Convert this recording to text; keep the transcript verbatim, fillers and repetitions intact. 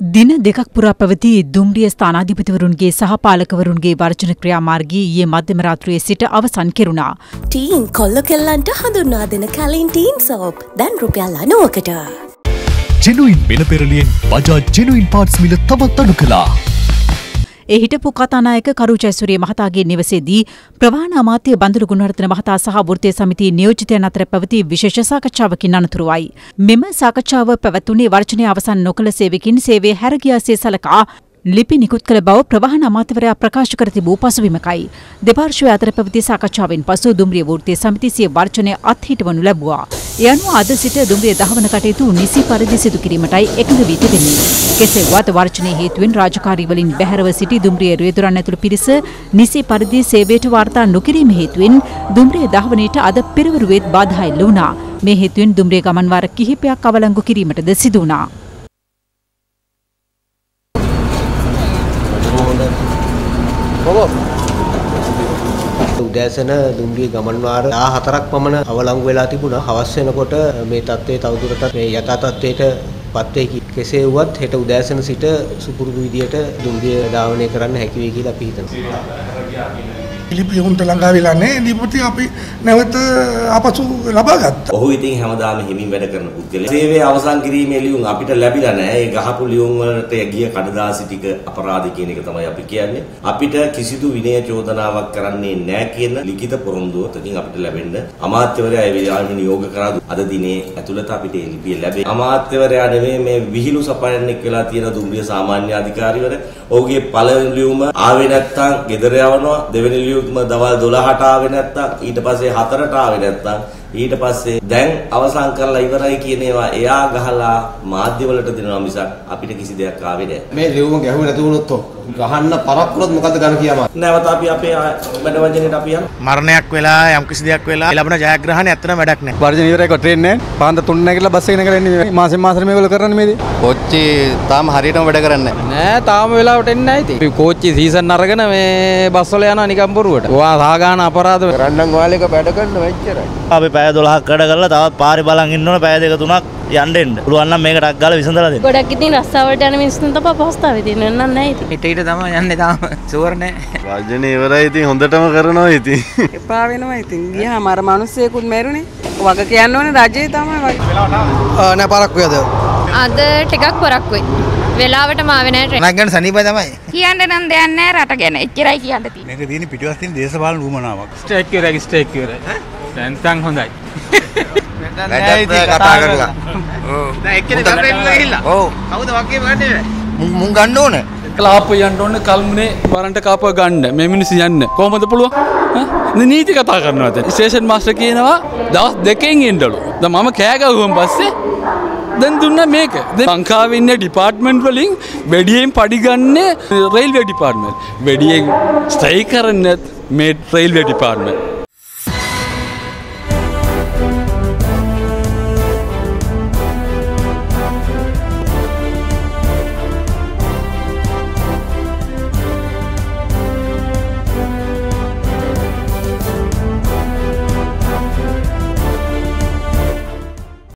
දින දෙකක් පුරා පැවති දුම්රිය ස්ථානාධිපතිවරුන්ගේ සහ පාලකවරුන්ගේ වර්ජන ක්‍රියාමාර්ගය ඊයේ මධ්‍යම රාත්‍රියේ සිට අවසන් කෙරුණා. ටීන් කොල්ල කෙල්ලන්ට හඳුන්වා දෙන කලින් ටීන් සෝප් දැන් රුපියල් අනූවකට. ජෙනුයින් මිල පෙරළියෙන් බජාජ් ජෙනුයින් පාර්ට්ස් මිල තවත් අඩු කළා. ඒ හිටපු කතානායක කරු ජයසූරිය මහතාගේ නිවසේදී ප්‍රවාහන අමාත්‍ය බන්දුරු ගුණවර්ධන මහතා සහ වෘත්තීය සමිතියේ නියෝජිතයන් අතර පැවති විශේෂ සාකච්ඡාවකින් අනතුරුවයි. මෙම සාකච්ඡාව පැවැත්වුණේ වර්ජනය අවසන් නොකළ සේවකින් සේවය හැර ගියාසේ සලකා ලිපි නිකුත් කළ බව ප්‍රවාහන අමාත්‍යවරයා ප්‍රකාශ කර තිබූ පසුබිමකයි. දෙපාර්ශ්වය අතර පැවති සාකච්ඡාවෙන් පසු දුම්රිය වෘත්තීය සමිතිය සිය වර්ජනය අත්හිටවනු ලැබුවා. ඒ අනුව අද සිට දුම්රිය දහවන කටයුතු නිසි පරිදි සිදු කිරීමටයි එකඟ වී තිබෙන්නේ. කෙසේ වුවත් වර්ජනයේ හේතුවෙන් රාජකාරී වලින් බැහැරව සිටි දුම්රිය රියදුරන් ඇතුළු පිරිස නිසි පරිදි සේවයට වාර්තා නොකිරීම හේතුවෙන් දුම්රිය දහවනයට අද පෙරවරුවේත් බාධා එල්ල වුණා. මේ හේතුවෙන් දුම්රිය ගමන් වාර කිහිපයක් අවලංගු කිරීමටද සිදු වුණා. උදෑසන දුම්රිය ගමන් වාර දාහතරක් පමණ අවලංගු වෙලා තිබුණා. හවස් වෙනකොට මේ තත්ත්වය තවදුරටත් මේ යථා තත්ත්වයට පත් වෙයි. කෙසේ වුවත් හෙට උදෑසන සිට සුපුරුදු විදියට දුම්රිය ධාවනය කරන්න හැකි වෙයි කියලා අපි හිතනවා. ලිපි උන්ට ළඟා වෙලා නැහැ. ලිපි අපි නැවත අපසු ලබා ගත්තා. ඔහු ඉතින් හැමදාම හිමින් වැඩ කරන පුද්ගලයා. සේවය අවසන් කිරීමේ ලියුම් අපිට ලැබිලා නැහැ. ඒ ගහපු ලියුම් වලට ගිය කඩදාසි ටික අපරාධ කියන එක තමයි අපි කියන්නේ. අපිට කිසිදු විනය චෝදනාවක් කරන්නේ නැහැ කියන ලිඛිත පොරොන්දුව තකින් අපිට ලැබෙන්න අමාත්‍යවරයා ඒ විදිහට නියෝග කරා අද දිනේ ඇතුළත අපිට ඒ ලිපිය ලැබේ. අමාත්‍යවරයා නෙමෙයි මේ විහිළු සපයන්නෙක් වෙලා තියෙන දුම්රිය සාමාන්‍ය අධිකාරිවර. ඔහුගේ පළවෙනි ලියුම ආවේ නැත්තම් ගෙදර යවනවා. දෙවෙනි ලියුම දවල් දොළහට ආවේ නැත්තම් ඊට පස්සේ හතරට ආවේ නැත්තම් ඊට පස්සේ දැන් අවසන් කරලා ඉවරයි කියන ඒවා එයා ගහලා මාධ්‍යවලට දෙනවා මිසක් අපිට කිසි දෙයක් ආවේ නැහැ. මේ ලියුම ගැහුවේ නැති වුණොත් ගහන්න පරක්කුලොත් මොකද්ද ගන්න කියනවා. නැවත අපි අපේ වැඩ වංජනයට අපි යමු. මරණයක් වෙලා යම් කිසි දෙයක් වෙලා ලැබෙන ජයග්‍රහණය ඇත්තටම වැඩක් නැහැ. වර්ජන ඉවරයි කොට ට්‍රේන් නැහැ. පාන්දර තුන නැගිටලා බස් එක නැගලා මාසෙන් මාසෙට මේගොල්ලෝ කරන්නේ මේදී. කොච්චි තාම හරියටම වැඩ කරන්නේ නැහැ. නෑ තාම වෙලාවට එන්නේ නැහැ ඉතින්. කෝච්චි සීසන් අරගෙන මේ බස් වල යනවා නිකන් බොරුවට. ඔයා සාගාන අපරාධ රන්නම් වාලේක වැඩ කරන්න වෙච්චරයි. අපි පැය දොළහක් වැඩ කරලා තවත් පාරේ බලන් ඉන්න ඕන පැය දෙක තුනක් යන්න එන්න. පුළුවන් නම් මේක ටක් ගාලා විසඳලා දෙන්න. ගොඩක් ඉතින් රස්සාවලට යන මිනිස්සුන් තමයි පහස්තාවේ තියෙන්නේ නැහැ ඉතින්. හිට හිට තමයි යන්නේ තාම ෂුවර් නෑ. වර්ජන ඉවරයි ඉතින් හොඳටම කරනවා ඉතින්. එපා වෙනවා ඉතින්. ගියාම අර මිනිස්සෙකුත් මැරුණේ. වග කියන්න ඕනේ රජේ තමයි වගේ. නෑ පරක්කු යද. අද ටිකක් පොරක් වෙයි. වෙලාවටම ආවේ නැහැ ට්‍රේන්. නැග්ගන්න සනීපයි තමයි. කියන්න නම් දෙයක් නැහැ රට ගැන. එච්චරයි කියන්න තියෙන්නේ. මේක තියෙන්නේ පිටිපස්ස තියෙන දේශපාලන උවමනාවක්. ස්ටේක් ඉවරයි ස්ටේක් ඉවරයි. දැන් තන් හොඳයි. නැත්නම් කතා කරලා. ඔව්. දැන් එක්කෙනෙක් ගන්න ගිහිල්ලා. ඔව්. කවුද වගේ ගන්නේ? මුන් ගන්න ඕනේ. ක්ලාප් යන්න ඕනේ කල්මුනේ වරන්ට කාප ගන්න. මේ මිනිස්සු යන්න. කොහොමද පුළුවන්? ඈ නීති කතා කරනවා දැන්. ස්ටේෂන් මාස්ටර් කියනවා දවස් දෙකෙන් එන්නලු. දැන් මම කෑ ගැහුවම පස්සේ දැන් දුන්නා මේක. දැන් ලංකාවේ ඉන්න ඩිපාර්ට්මන්ට් වලින් වැඩියෙන් පඩි ගන්න රේල්වේ ඩිපාර්ට්මන්ට්. වැඩියෙන් ස්ට්‍රයික් කරන්නේ මේ රේල්වේ ඩිපාර්ට්මන්ට්.